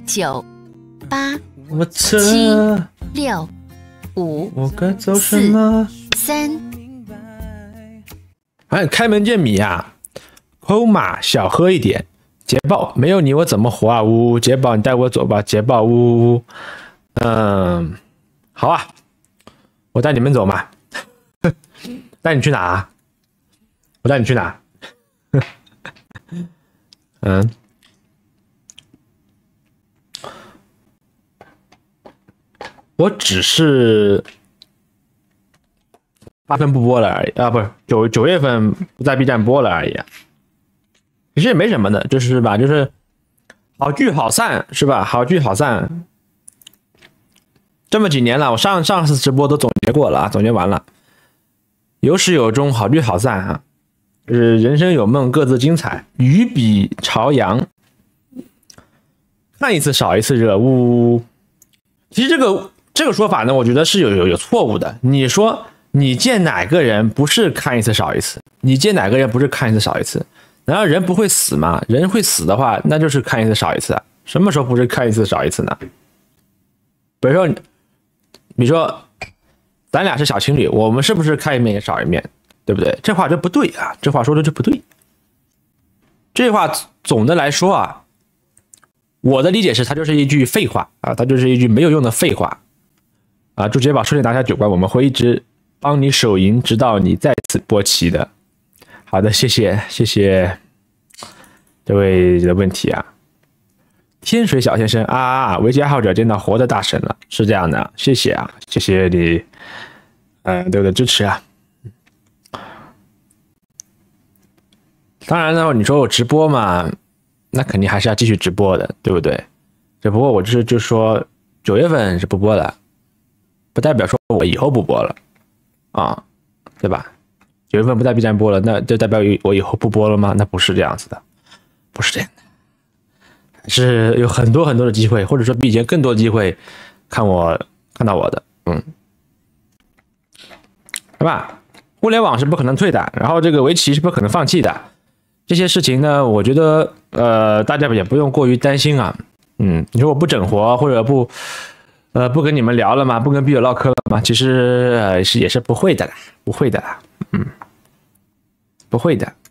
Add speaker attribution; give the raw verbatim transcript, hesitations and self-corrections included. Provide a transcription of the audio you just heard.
Speaker 1: 九、八、
Speaker 2: 我
Speaker 1: 七、六、五、
Speaker 2: 我该走什么？
Speaker 1: 三。
Speaker 2: 哎，开门见米啊，欧玛小喝一点。捷豹，没有你我怎么活啊？呜呜，捷豹你带我走吧，捷豹呜呜呜。嗯，好啊，我带你们走嘛。带你去哪？我带你去哪？嗯。我只是八分不播了而已啊，不是九九月份不在 B 站播了而已啊。其实也没什么的，就是吧，就是好聚好散是吧？好聚好散。这么几年了，我上上次直播都总结过了啊，总结完了。有始有终，好聚好散啊。就是人生有梦，各自精彩。鱼比朝阳，看一次少一次热，呜呜。其实这个这个说法呢，我觉得是有有有错误的。你说你见哪个人不是看一次少一次？你见哪个人不是看一次少一次？难道人不会死吗？人会死的话，那就是看一次少一次啊。什么时候不是看一次少一次呢？比如说，你说咱俩是小情侣，我们是不是看一面也少一面？对不对？这话就不对啊，这话说的就不对。这话总的来说啊，我的理解是它就是一句废话啊，它就是一句没有用的废话啊。祝杰宝顺利拿下九关，我们会一直帮你守赢，直到你再次播齐的。好的，谢谢谢谢这位的问题啊。天水小先生啊啊，维基爱好者见到活的大神了，是这样的，谢谢啊，谢谢你，呃，对我的支持啊。当然呢，你说我直播嘛，那肯定还是要继续直播的，对不对？只不过我就是就说九月份是不播了，不代表说我以后不播了啊，对吧？九月份不在 B 站播了，那就代表我以后不播了吗？那不是这样子的，不是这样的，还是有很多很多的机会，或者说比以前更多的机会看我看到我的，嗯，对吧？互联网是不可能退的，然后这个围棋是不可能放弃的，这些事情呢，我觉得呃大家也不用过于担心啊，嗯，你说我不整活或者不呃不跟你们聊了吗？不跟笔友唠嗑了吗？其实呃是也是不会的啦，不会的啦，嗯。不会的，